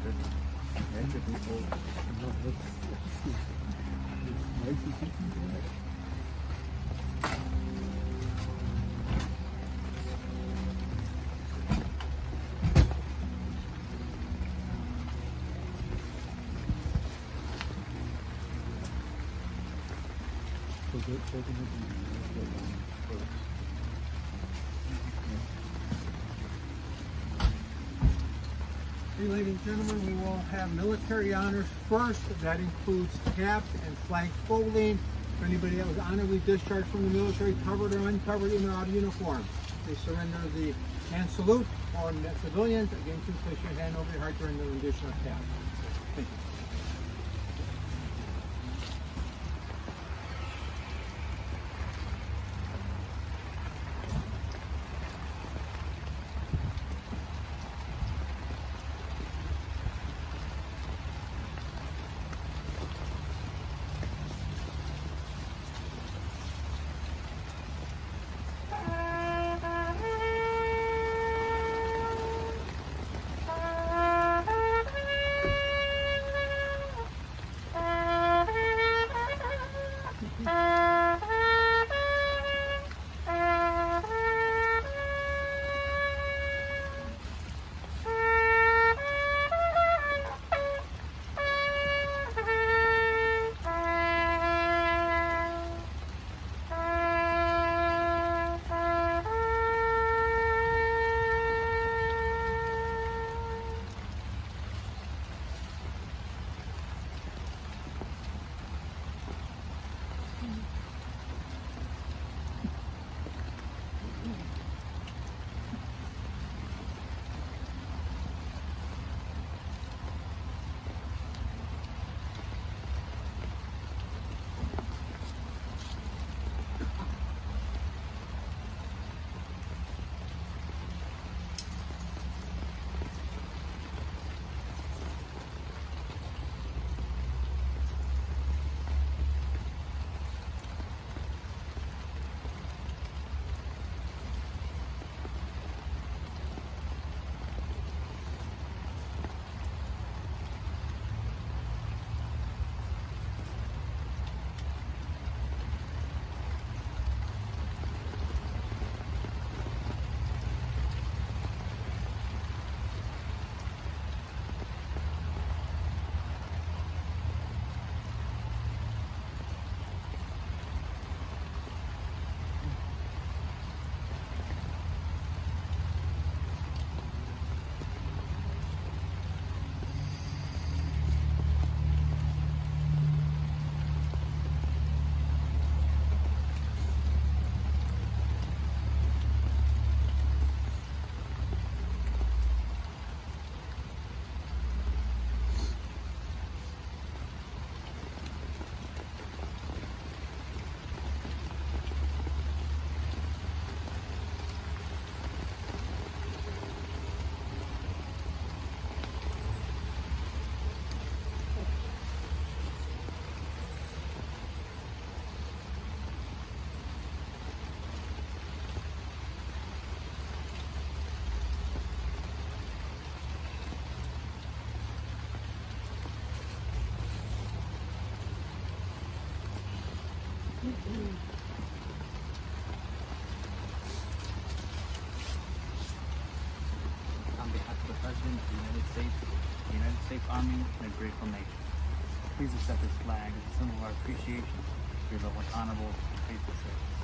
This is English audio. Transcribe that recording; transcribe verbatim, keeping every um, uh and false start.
Okay, ladies and gentlemen, we will have military honors first. That includes cap and flag folding for anybody that was honorably discharged from the military, covered or uncovered, in or out of uniform. They surrender the hand salute on civilians. Again, please place your hand over your heart during the rendition of cap. Thank you. On behalf of the President of the United States, the United States Army, and a grateful nation, please accept this flag as a symbol of our appreciation for your honorable and faithful service.